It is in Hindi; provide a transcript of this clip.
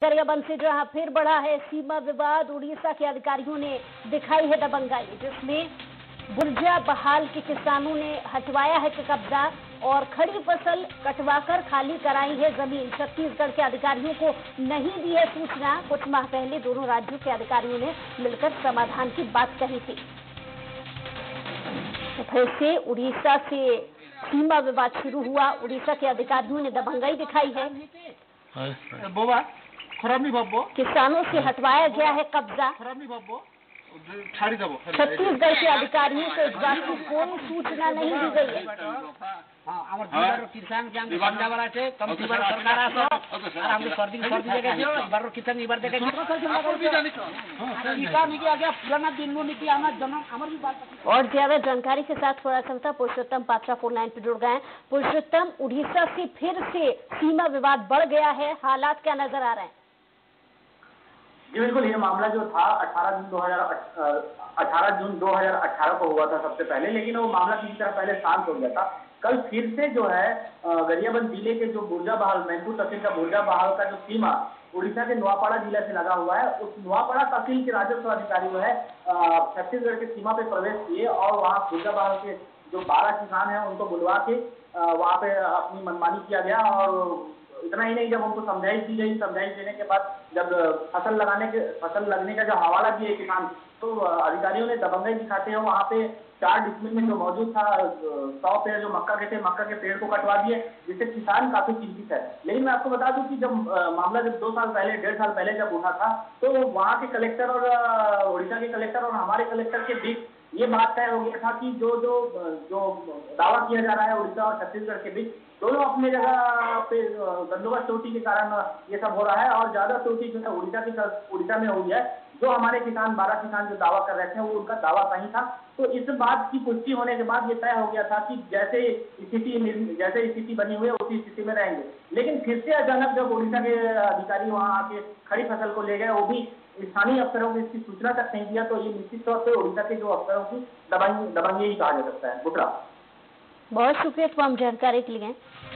गरियाबंद से जहां फिर बढ़ा है सीमा विवाद, उड़ीसा के अधिकारियों ने दिखाई है दबंगाई, जिसमें बुर्जा बहाल के किसानों ने हटवाया है कब्जा और खड़ी फसल कटवाकर खाली कराई है जमीन। छत्तीसगढ़ के अधिकारियों को नहीं दी है सूचना। कुछ माह पहले दोनों राज्यों के अधिकारियों ने मिलकर समाधान की बात कही थी। तो फिर से उड़ीसा से सीमा विवाद शुरू हुआ। उड़ीसा के अधिकारियों ने दबंगाई दिखाई है। किसानों से हटवाया गया है कब्जा। छत्तीसगढ़ के अधिकारियों को इस बात की कोई सूचना नहीं दी गई है। और ज्यादा जानकारी के साथ थोड़ा सा पुरुषोत्तम पात्रा 4 लाइन पे जुड़ गए हैं। पुरुषोत्तम, उड़ीसा से फिर से सीमा विवाद बढ़ गया है, हालात क्या नजर आ रहे हैं? जी बिल्कुल, ये मामला जो था 18 जून 2018 को हुआ था सबसे पहले, लेकिन वो मामला किसी तरह पहले शांत हो गया था। कल फिर से जो है गरियाबंद जिले के जो बुर्जा बहाल मैनपुर तहसील का बुर्जा बहाल का जो सीमा उड़ीसा के नुआपाड़ा जिले से लगा हुआ है, उस नुआपाड़ा तहसील के राजस्व अधिकारी जो है छत्तीसगढ़ के सीमा पे प्रवेश किए और वहाँ बुर्जा बहाल के जो 12 किसान है उनको बुलवा के वहाँ पे अपनी मनमानी किया गया। और इतना ही नहीं, जब उनको समझाइश दी गई, समझाइश देने के बाद जब फसल लगने का जो हवाला दिए किसान, तो अधिकारियों ने दबंगई दिखाते हैं वहाँ पे 4 डिसमिल में जो मौजूद था 100 पेड़ जो मक्का के थे, मक्का के पेड़ को कटवा दिए, जिससे किसान काफी चिंतित है। लेकिन मैं आपको बता दूं कि जब मामला जब 2 साल पहले 1.5 साल पहले जब उठा था, तो वहाँ के कलेक्टर और उड़ीसा के कलेक्टर और हमारे कलेक्टर के बीच ये बात तय हो गया था कि जो दावा किया जा रहा है उड़ीसा और छत्तीसगढ़ के बीच, दोनों अपने जगह पे बंदोबस्त त्रुटि के कारण ये सब हो रहा है और ज्यादा त्रुटि जो है उड़ीसा में हुई है। जो हमारे किसान 12 किसान जो दावा कर रहे थे वो उनका दावा सही था। तो इस बात की पुष्टि होने के बाद ये तय हो गया था कि जैसे स्थिति बनी हुई है उसी स्थिति में रहेंगे। लेकिन फिर से अचानक जब उड़ीसा के अधिकारी वहाँ आके खड़ी फसल को ले गए, वो भी स्थानीय अफसरों को इसकी सूचना तक नहीं दिया, तो ये निश्चित तौर पर उड़ीसा के जो अफसरों की दबंगई ही कहा जा सकता है। बुटरा, बहुत शुक्रिया तमाम जानकारी के लिए।